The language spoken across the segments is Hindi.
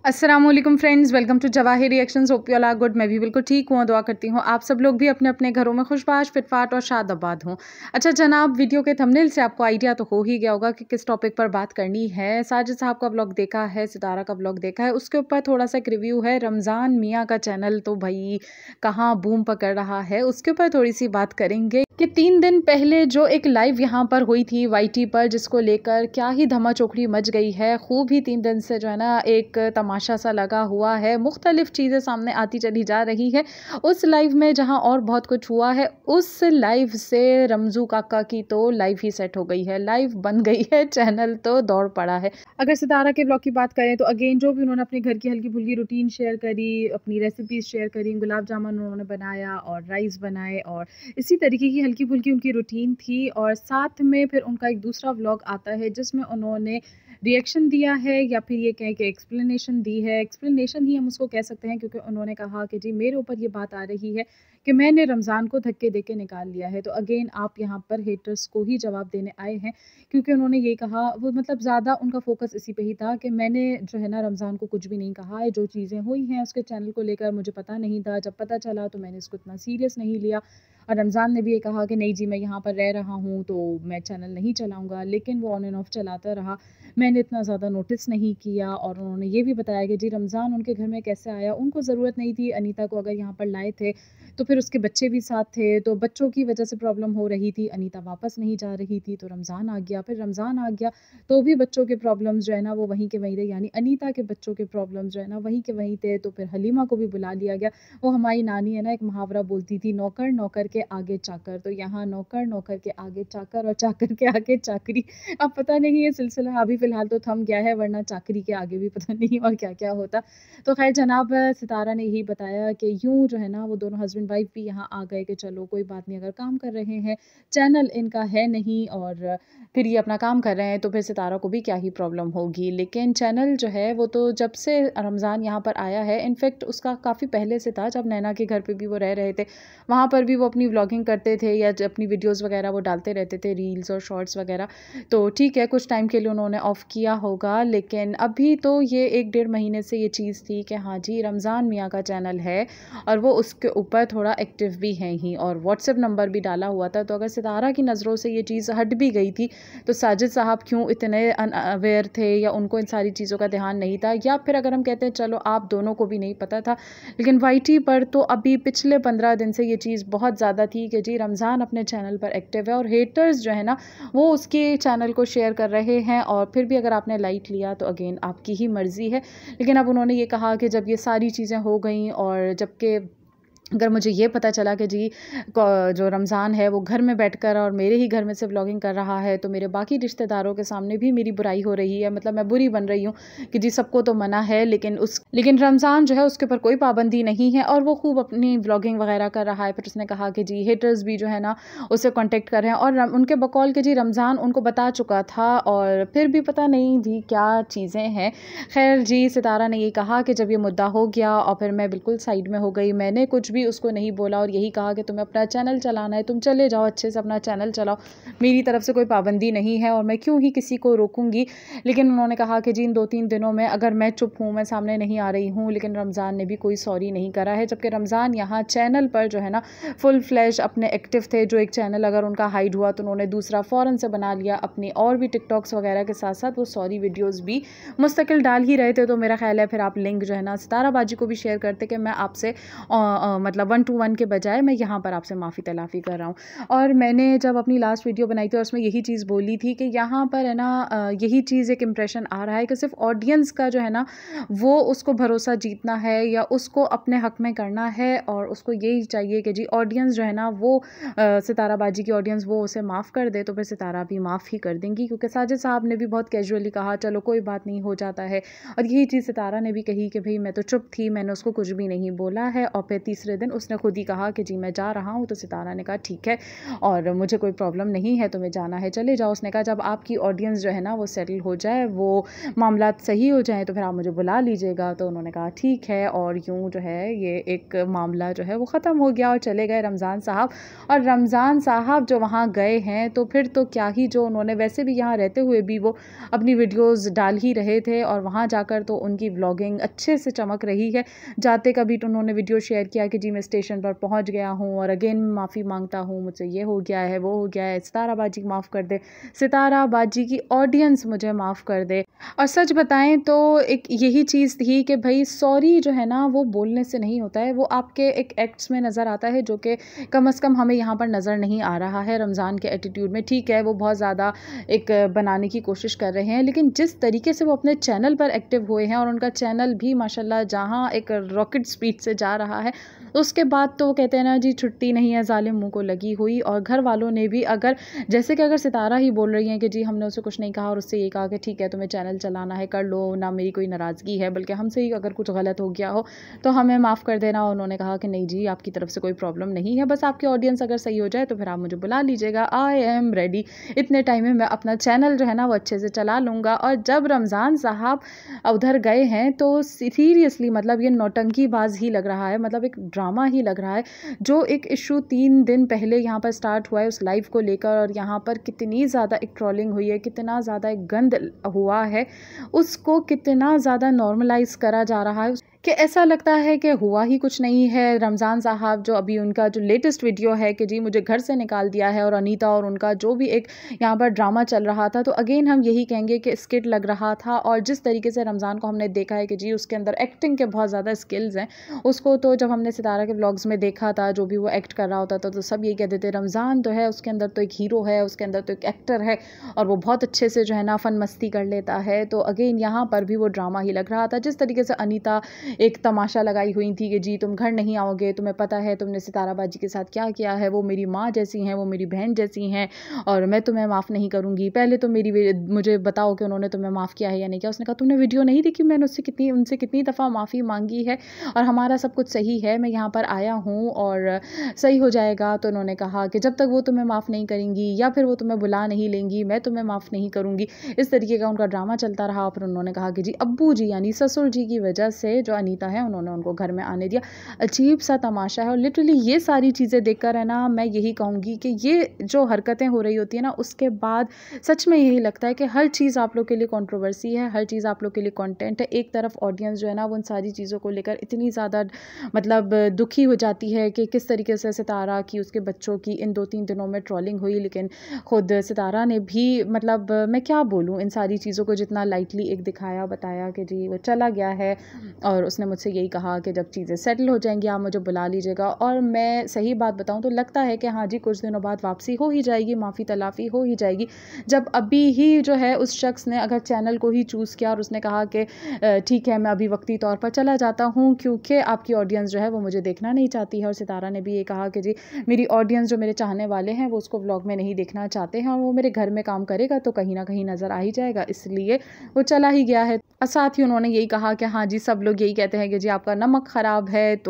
अस्सलामुअलैकुम friends, welcome to Jawahir reactions. Hope you all are good. मैं भी बिल्कुल ठीक हूँ, दुआ करती हूँ आप सब लोग भी अपने अपने घरों में खुशबाश फिटफाट और शादाबाद हों। अच्छा जनाब, वीडियो के थंबनेल से आपको आइडिया तो हो ही गया होगा कि किस टॉपिक पर बात करनी है। साजिद साहब का ब्लॉग देखा है, सितारा का ब्लॉग देखा है, उसके ऊपर थोड़ा सा एक रिव्यू है। रमज़ान मियाँ का चैनल तो भाई कहाँ बूम पकड़ रहा है, उसके ऊपर थोड़ी सी बात करेंगे कि 3 दिन पहले जो एक लाइव यहाँ पर हुई थी वाईटी पर, जिसको लेकर क्या ही धमा चौकड़ी मच गई है। खूब ही 3 दिन से जो है ना एक तमाशा सा लगा हुआ है, मुख्तलिफ चीज़ें सामने आती चली जा रही है। उस लाइव में जहाँ और बहुत कुछ हुआ है, उस लाइव से रमज़ू काका की तो लाइव ही सेट हो गई है, लाइव बन गई है, चैनल तो दौड़ पड़ा है। अगर सितारा के ब्लॉग की बात करें तो अगेन जो भी उन्होंने अपने घर की हल्की फुल्की रूटीन शेयर करी, अपनी रेसिपीज़ शेयर करी, गुलाब जामुन उन्होंने बनाया और राइस बनाए और इसी तरीके की हल्की फुल्की उनकी रूटीन थी। और साथ में फिर उनका एक दूसरा व्लॉग आता है जिसमें उन्होंने रिएक्शन दिया है या फिर ये कहें कि एक्सप्लेनेशन दी है। एक्सप्लेनेशन ही हम उसको कह सकते हैं, क्योंकि उन्होंने कहा कि जी मेरे ऊपर ये बात आ रही है कि मैंने रमज़ान को धक्के दे के निकाल लिया है। तो अगेन आप यहाँ पर हेटर्स को ही जवाब देने आए हैं, क्योंकि उन्होंने ये कहा, वो मतलब ज़्यादा उनका फोकस इसी पे ही था कि मैंने जो है ना रमज़ान को कुछ भी नहीं कहा है। जो चीज़ें हुई हैं उसके चैनल को लेकर मुझे पता नहीं था, जब पता चला तो मैंने इसको इतना सीरियस नहीं लिया। और रमज़ान ने भी ये कहा कि नहीं जी मैं यहाँ पर रह रहा हूँ तो मैं चैनल नहीं चलाऊँगा, लेकिन वो ऑन एंड ऑफ चलाता रहा, मैंने इतना ज़्यादा नोटिस नहीं किया। और उन्होंने ये भी बताया कि जी रमज़ान उनके घर में कैसे आया, उनको ज़रूरत नहीं थी। अनीता को अगर यहाँ पर लाए थे तो फिर उसके बच्चे भी साथ थे, तो बच्चों की वजह से प्रॉब्लम हो रही थी, अनीता वापस नहीं जा रही थी, तो रमज़ान आ गया। फिर रमज़ान आ गया तो भी बच्चों के प्रॉब्लम्स जो है ना वो वहीं के वहीं थे, यानी अनीता के बच्चों के प्रॉब्लम्स जो है ना वहीं के वहीं थे। तो फिर हलीमा को भी बुला लिया गया। वो हमारी नानी है ना, एक मुहावरा बोलती थी, नौकर नौकर के आगे चाकर। तो यहाँ नौकर नौकर के आगे चाकर और चाकर के आगे चाकरी। अब पता नहीं ये सिलसिला अभी फ़िलहाल तो थम गया है, वरना चाकरी के आगे भी पता नहीं और क्या-क्या होता। तो ख़ैर जनाब सितारा ने यही बताया कि यूँ जो है ना वो दोनों हस्बैंड वाइफ़ भी यहाँ आ गए कि चलो कोई बात नहीं, अगर काम कर रहे हैं, चैनल इनका है नहीं और फिर ये अपना काम कर रहे हैं तो फिर सितारा को भी क्या ही प्रॉब्लम होगी। लेकिन चैनल जो है वो तो जब से रमज़ान यहाँ पर आया है, इनफैक्ट उसका काफ़ी पहले से था, जब नैना के घर पे भी वो रह रहे थे, वहाँ पर भी वो अपनी व्लॉगिंग करते थे या अपनी वीडियोज़ वगैरह वो डालते रहते थे, रील्स और शॉर्ट्स वगैरह। तो ठीक है, कुछ टाइम के लिए उन्होंने ऑफ़ किया होगा, लेकिन अभी तो ये 1 डेढ़ महीने से ये चीज़ थी कि हाँ जी रमज़ान मियाँ का चैनल है और वो उसके ऊपर थोड़ा एक्टिव भी हैं ही, और व्हाट्सएप नंबर भी डाला हुआ था। तो अगर सितारा की नज़रों से ये चीज़ हट भी गई थी तो साजिद साहब क्यों इतने अनअवेयर थे, या उनको इन सारी चीज़ों का ध्यान नहीं था, या फिर अगर हम कहते हैं चलो आप दोनों को भी नहीं पता था, लेकिन वाईटी पर तो अभी पिछले 15 दिन से ये चीज़ बहुत ज़्यादा थी कि जी रमज़ान अपने चैनल पर एक्टिव है और हेटर्स जो है ना वो उसके चैनल को शेयर कर रहे हैं। और फिर भी अगर आपने लाइक लिया तो अगेन आपकी ही मर्ज़ी है। लेकिन अब उन्होंने ये कहा कि जब ये सारी चीज़ें हो गई और जबकि अगर मुझे ये पता चला कि जी जो रमज़ान है वो घर में बैठकर और मेरे ही घर में से व्लॉगिंग कर रहा है, तो मेरे बाकी रिश्तेदारों के सामने भी मेरी बुराई हो रही है, मतलब मैं बुरी बन रही हूँ कि जी सबको तो मना है लेकिन रमज़ान जो है उसके ऊपर कोई पाबंदी नहीं है और वो खूब अपनी व्लॉगिंग वगैरह कर रहा है। फिर उसने कहा कि जी हेटर्स भी जो है ना उससे कॉन्टेक्ट कर रहे हैं और उनके बकौल के जी रमज़ान उनको बता चुका था और फिर भी पता नहीं जी क्या चीज़ें हैं। खैर जी सितारा ने ये कहा कि जब ये मुद्दा हो गया और फिर मैं बिल्कुल साइड में हो गई, मैंने कुछ भी उसको नहीं बोला और यही कहा कि तुम्हें अपना चैनल चलाना है, तुम चले जाओ, अच्छे से अपना चैनल चलाओ, मेरी तरफ से कोई पाबंदी नहीं है और मैं क्यों ही किसी को रोकूंगी। लेकिन उन्होंने कहा कि जी इन 2-3 दिनों में अगर मैं चुप हूँ, मैं सामने नहीं आ रही हूँ, लेकिन रमज़ान ने भी कोई सॉरी नहीं करा है, जबकि रमज़ान यहाँ चैनल पर जो है ना फुल फ्लैश अपने एक्टिव थे। जो एक चैनल अगर उनका हाइड हुआ तो उन्होंने दूसरा फ़ौरन से बना लिया अपनी, और भी टिकटॉक्स वगैरह के साथ साथ वो सॉरी वीडियोज़ भी मुस्तकिल डाल ही रहे थे। तो मेरा ख्याल है फिर आप लिंक जो है ना सितारा बाजी को भी शेयर करते कि मैं आपसे मतलब 1 to 1 के बजाय मैं यहाँ पर आपसे माफ़ी तलाफ़ी कर रहा हूँ। और मैंने जब अपनी लास्ट वीडियो बनाई थी और उसमें यही चीज़ बोली थी कि यहाँ पर है ना यही चीज़ एक इम्प्रेशन आ रहा है कि सिर्फ ऑडियंस का जो है ना वो उसको भरोसा जीतना है या उसको अपने हक में करना है, और उसको यही चाहिए कि जी ऑडियंस जो है ना वो सितारा बाजी की ऑडियंस वो उसे माफ़ कर दे, तो फिर सितारा भी माफ़ ही कर देंगी, क्योंकि साजिद साहब ने भी बहुत कैजुअली कहा चलो कोई बात नहीं, हो जाता है। और यही चीज़ सितारा ने भी कही कि भाई मैं तो चुप थी, मैंने उसको कुछ भी नहीं बोला है। और फिर तीसरे दूसरे दिन उसने खुद ही कहा कि जी मैं जा रहा हूँ। तो सितारा ने कहा ठीक है और मुझे कोई प्रॉब्लम नहीं है, तुम्हें जाना है चले जाओ। उसने कहा जब आपकी ऑडियंस जो है ना वो सेटल हो जाए, वो मामलात सही हो जाएँ तो फिर आप मुझे बुला लीजिएगा। तो उन्होंने कहा ठीक है, और यूँ जो है ये एक मामला जो है वो ख़त्म हो गया और चले गए रमज़ान साहब। और रमज़ान साहब जो वहाँ गए हैं तो फिर तो क्या ही, जो उन्होंने वैसे भी यहाँ रहते हुए भी वो अपनी वीडियोज़ डाल ही रहे थे और वहाँ जाकर तो उनकी व्लॉगिंग अच्छे से चमक रही है। जाते का भी तो उन्होंने वीडियो शेयर किया कि जी मैं स्टेशन पर पहुँच गया हूँ और अगेन माफ़ी मांगता हूँ, मुझसे ये हो गया है, वो हो गया है, सितारा बाजी माफ़ कर दे, सितारा बाजी की ऑडियंस मुझे माफ़ कर दे। और सच बताएं तो एक यही चीज़ थी कि भाई सॉरी जो है ना वो बोलने से नहीं होता है, वो आपके एक एक्ट्स में नज़र आता है, जो कि कम से कम हमें यहाँ पर नज़र नहीं आ रहा है रमज़ान के एटीट्यूड में। ठीक है वो बहुत ज़्यादा एक बनाने की कोशिश कर रहे हैं, लेकिन जिस तरीके से वो अपने चैनल पर एक्टिव हुए हैं और उनका चैनल भी माशाल्लाह जहाँ एक रॉकेट स्पीड से जा रहा है, उसके बाद तो वो कहते हैं ना जी छुट्टी नहीं है ज़ालिम मुँह को लगी हुई। और घर वालों ने भी अगर जैसे कि अगर सितारा ही बोल रही हैं कि जी हमने उसे कुछ नहीं कहा और उससे ये कहा कि ठीक है तुम्हें चैनल चलाना है कर लो, ना मेरी कोई नाराज़गी है, बल्कि हमसे ही अगर कुछ गलत हो गया हो तो हमें माफ़ कर देना। उन्होंने कहा कि नहीं जी आपकी तरफ से कोई प्रॉब्लम नहीं है, बस आपकी ऑडियंस अगर सही हो जाए तो फिर आप मुझे बुला लीजिएगा, आई एम रेडी। इतने टाइम में मैं अपना चैनल जो है ना वो अच्छे से चला लूँगा। और जब रमज़ान साहब उधर गए हैं तो सीरियसली मतलब ये नौटंकीबाज ही लग रहा है, मतलब एक ड्रामा ही लग रहा है। जो एक इशू 3 दिन पहले यहाँ पर स्टार्ट हुआ है उस लाइव को लेकर, और यहाँ पर कितनी ज़्यादा एक ट्रोलिंग हुई है, कितना ज़्यादा एक गंद हुआ है, उसको कितना ज़्यादा नॉर्मलाइज़ करा जा रहा है कि ऐसा लगता है कि हुआ ही कुछ नहीं है। रमज़ान साहब जो अभी उनका जो लेटेस्ट वीडियो है कि जी मुझे घर से निकाल दिया है, और अनीता और उनका जो भी एक यहाँ पर ड्रामा चल रहा था, तो अगेन हम यही कहेंगे कि स्किट लग रहा था। और जिस तरीके से रमज़ान को हमने देखा है कि जी उसके अंदर एक्टिंग के बहुत ज़्यादा स्किल्स हैं, उसको तो जब हमने सितारा के व्लॉग्स में देखा था जो भी वो एक्ट कर रहा होता था तो सब यही कहते थे रमज़ान तो है उसके अंदर तो एक हीरो है, उसके अंदर तो एक एक्टर है और वो बहुत अच्छे से जो है ना फन मस्ती कर लेता है। तो अगेन यहाँ पर भी वो ड्रामा ही लग रहा था। जिस तरीके से अनीता एक तमाशा लगाई हुई थी कि जी तुम घर नहीं आओगे, तुम्हें पता है तुमने सितारा बाजी के साथ क्या किया है, वो मेरी माँ जैसी हैं, वो मेरी बहन जैसी हैं और मैं तुम्हें माफ़ नहीं करूँगी, पहले तो मुझे बताओ कि उन्होंने तुम्हें माफ़ किया है या नहीं किया। उसने कहा तुमने वीडियो नहीं देखी, मैंने उनसे कितनी दफ़ा माफ़ी मांगी है और हमारा सब कुछ सही है, मैं यहाँ पर आया हूँ और सही हो जाएगा। तो उन्होंने कहा कि जब तक वो तुम्हें माफ़ नहीं करेंगी या फिर वो तुम्हें बुला नहीं लेंगी, मैं तुम्हें माफ़ नहीं करूँगी। इस तरीके का उनका ड्रामा चलता रहा। फिर उन्होंने कहा कि जी अब्बू जी यानी ससुर जी की वजह से जो अनीता है उन्होंने उनको घर में आने दिया। अजीब सा तमाशा है। और लिटरली ये सारी चीज़ें देखकर है ना मैं यही कहूँगी कि ये जो हरकतें हो रही होती है ना उसके बाद सच में यही लगता है कि हर चीज़ आप लोग के लिए कंट्रोवर्सी है, हर चीज़ आप लोग के लिए कंटेंट है। एक तरफ ऑडियंस जो है ना वो उन सारी चीज़ों को लेकर इतनी ज़्यादा मतलब दुखी हो जाती है कि किस तरीके से सितारा की उसके बच्चों की इन 2-3 दिनों में ट्रोलिंग हुई, लेकिन खुद सितारा ने भी मतलब मैं क्या बोलूँ इन सारी चीज़ों को जितना लाइटली एक दिखाया बताया कि जी वो चला गया है और उसने मुझसे यही कहा कि जब चीज़ें सेटल हो जाएंगी आप मुझे बुला लीजिएगा। और मैं सही बात बताऊं तो लगता है कि हाँ जी कुछ दिनों बाद वापसी हो ही जाएगी, माफ़ी तलाफ़ी हो ही जाएगी। जब अभी ही जो है उस शख्स ने अगर चैनल को ही चूज़ किया और उसने कहा कि ठीक है मैं अभी वक्ती तौर पर चला जाता हूँ क्योंकि आपकी ऑडियंस जो है वो मुझे देखना नहीं चाहती है। और सितारा ने भी ये कहा कि जी मेरी ऑडियंस जो मेरे चाहने वाले हैं वो उसको व्लॉग में नहीं देखना चाहते हैं और वो मेरे घर में काम करेगा तो कहीं ना कहीं नज़र आ ही जाएगा, इसलिए वो चला ही गया है। साथ ही उन्होंने यही कहा कि हाँ जी सब लोग यही कहते हैं कि जी आपका नमक ख़राब है। तो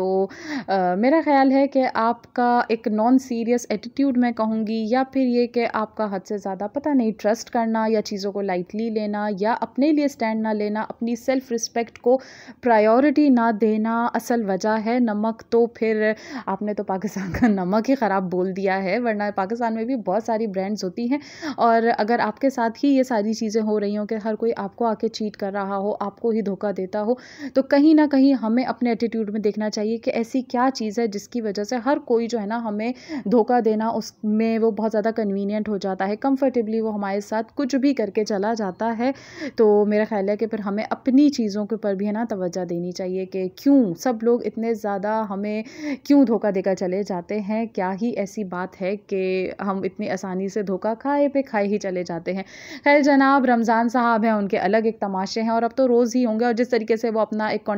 मेरा ख़्याल है कि आपका एक नॉन सीरियस एटीट्यूड मैं कहूँगी, या फिर ये कि आपका हद से ज़्यादा पता नहीं ट्रस्ट करना या चीज़ों को लाइटली लेना या अपने लिए स्टैंड ना लेना, अपनी सेल्फ़ रिस्पेक्ट को प्रायोरिटी ना देना असल वजह है। नमक तो फिर आपने तो पाकिस्तान का नमक ही ख़राब बोल दिया है, वरना पाकिस्तान में भी बहुत सारी ब्रांड्स होती हैं। और अगर आपके साथ ही ये सारी चीज़ें हो रही हों कि हर कोई आपको आके चीट कर रहा हो, आपको ही धोखा देता हो, तो कहीं ना कहीं हमें अपने एटीट्यूड में देखना चाहिए कि ऐसी क्या चीज़ है जिसकी वजह से हर कोई जो है ना हमें धोखा देना उसमें वो बहुत ज़्यादा कन्वीनियंट हो जाता है, कंफर्टेबली वो हमारे साथ कुछ भी करके चला जाता है। तो मेरा ख्याल है कि फिर हमें अपनी चीज़ों के ऊपर भी है ना तवज्जो देनी चाहिए कि क्यों सब लोग इतने ज़्यादा हमें क्यों धोखा देकर चले जाते हैं, क्या ही ऐसी बात है कि हम इतनी आसानी से धोखा खाए पे खाए ही चले जाते हैं। खैर जनाब रमज़ान साहब हैं, उनके अलग एक तमाशे हैं और अब तो रोज़ ही होंगे। और जिस तरीके से वो अपना एक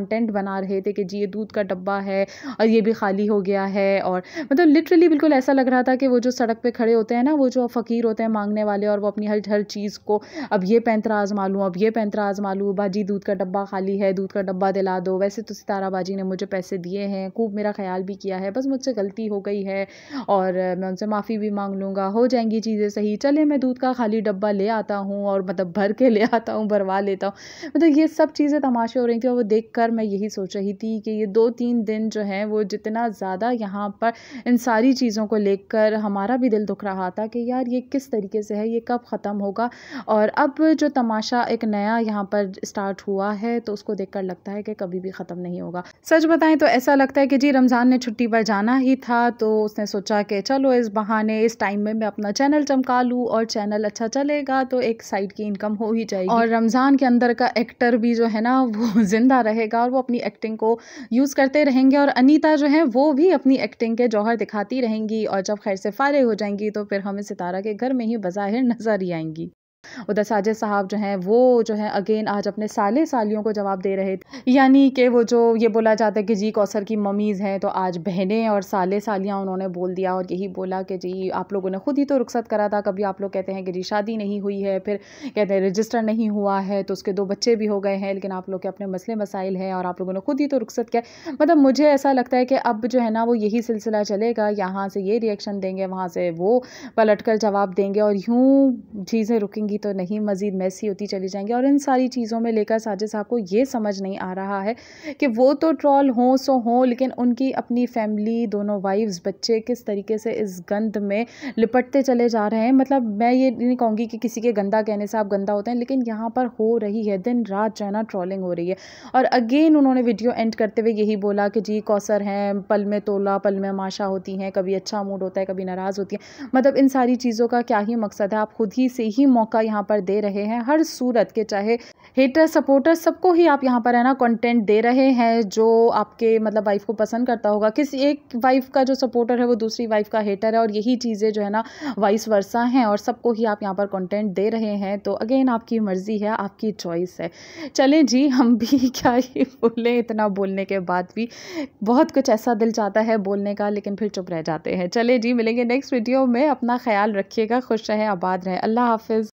कंटेंट बना रहे थे कि जी ये दूध का डब्बा है और ये भी खाली हो गया है। और मतलब लिटरली बिल्कुल ऐसा लग रहा था कि वो जो सड़क पे खड़े होते हैं ना, वो जो फ़कीर होते हैं मांगने वाले, और वो अपनी हर हर चीज़ को अब ये पैंतरा आज़मा लूँ, अब ये पैंतरा आज़मा लूँ, बाजी दूध का डब्बा खाली है, दूध का डब्बा दिला दो। वैसे तो सितारा बाजी ने मुझे पैसे दिए हैं, खूब मेरा ख़्याल भी किया है, बस मुझसे गलती हो गई है और मैं उनसे माफ़ी भी माँग लूँगा, हो जाएँगी चीज़ें सही। चले मैं दूध का खाली डब्बा ले आता हूँ और मतलब भर के ले आता हूँ, भरवा लेता हूँ। मतलब ये सब चीज़ें तमाशे हो रही थी और वो देखकर मैं यही सोच रही थी कि ये 2-3 दिन जो हैं वो जितना ज़्यादा यहाँ पर इन सारी चीज़ों को लेकर हमारा भी दिल दुख रहा था कि यार ये किस तरीके से है, ये कब ख़त्म होगा। और अब जो तमाशा एक नया यहाँ पर स्टार्ट हुआ है तो उसको देखकर लगता है कि कभी भी ख़त्म नहीं होगा। सच बताएं तो ऐसा लगता है कि जी रमज़ान ने छुट्टी पर जाना ही था, तो उसने सोचा कि चलो इस बहाने इस टाइम में मैं अपना चैनल चमका लूँ, और चैनल अच्छा चलेगा तो एक साइड की इनकम हो ही जाएगी और रमज़ान के अंदर का एक्टर भी जो है ना वो ज़िंदा रहेगा और वो अपनी एक्टिंग को यूज़ करते रहेंगे, और अनीता जो है वो भी अपनी एक्टिंग के जौहर दिखाती रहेंगी, और जब खैर से फारिग हो जाएंगी तो फिर हमें सितारा के घर में ही बज़ाहिर नज़र ही आएंगी। उधर साजिद साहब जो हैं वो जो है अगेन आज अपने साले सालियों को जवाब दे रहे थे, यानी कि वो जो ये बोला जाता है कि जी कौसर की मम्मीज़ हैं, तो आज बहनें और साले सालियाँ उन्होंने बोल दिया और यही बोला कि जी आप लोगों ने खुद ही तो रुखसत करा था। कभी आप लोग कहते हैं कि जी शादी नहीं हुई है, फिर कहते हैं रजिस्टर नहीं हुआ है, तो उसके 2 बच्चे भी हो गए हैं, लेकिन आप लोग के अपने मसले मसाइल हैं और आप लोगों ने खुद ही तो रुखसत किया। मतलब मुझे ऐसा लगता है कि अब जो है ना वो यही सिलसिला चलेगा, यहाँ से ये रिएक्शन देंगे, वहाँ से वो पलट कर जवाब देंगे, और यूँ चीज़ें रुकेंगी तो नहीं, मज़ीद मैसी होती चली जाएंगी। और इन सारी चीज़ों में लेकर साजिद साहब को ये समझ नहीं आ रहा है कि वो तो ट्रोल हों सो हों, लेकिन उनकी अपनी फैमिली, दोनों वाइफ्स, बच्चे किस तरीके से इस गंद में लिपटते चले जा रहे हैं। मतलब मैं ये नहीं कहूँगी कि किसी के गंदा कहने से आप गंदा होते हैं, लेकिन यहाँ पर हो रही है दिन रात जो है ना ट्रोलिंग हो रही है। और अगेन उन्होंने वीडियो एंड करते हुए यही बोला कि जी कौसर हैं, पल में तोला पल में माशा होती हैं, कभी अच्छा मूड होता है, कभी नाराज़ होती है। मतलब इन सारी चीज़ों का क्या ही मकसद है, आप खुद ही से ही मौका यहाँ पर दे रहे हैं हर सूरत के, चाहे हेटर सपोर्टर सबको ही आप यहाँ पर है ना कंटेंट दे रहे हैं जो आपके मतलब वाइफ को पसंद करता होगा। किसी एक वाइफ का जो सपोर्टर है वो दूसरी वाइफ का हेटर है, और यही चीज़ें जो है ना वाइस वर्सा हैं, और सबको ही आप यहाँ पर कंटेंट दे रहे हैं। तो अगेन आपकी मर्ज़ी है, आपकी चॉइस है। चलें जी हम भी क्या ही बोलें, इतना बोलने के बाद भी बहुत कुछ ऐसा दिल चाहता है बोलने का, लेकिन फिर चुप रह जाते हैं। चले जी मिलेंगे नेक्स्ट वीडियो में, अपना ख्याल रखिएगा, खुश रहें, आबाद रहें, अल्लाह हाफ़िज़।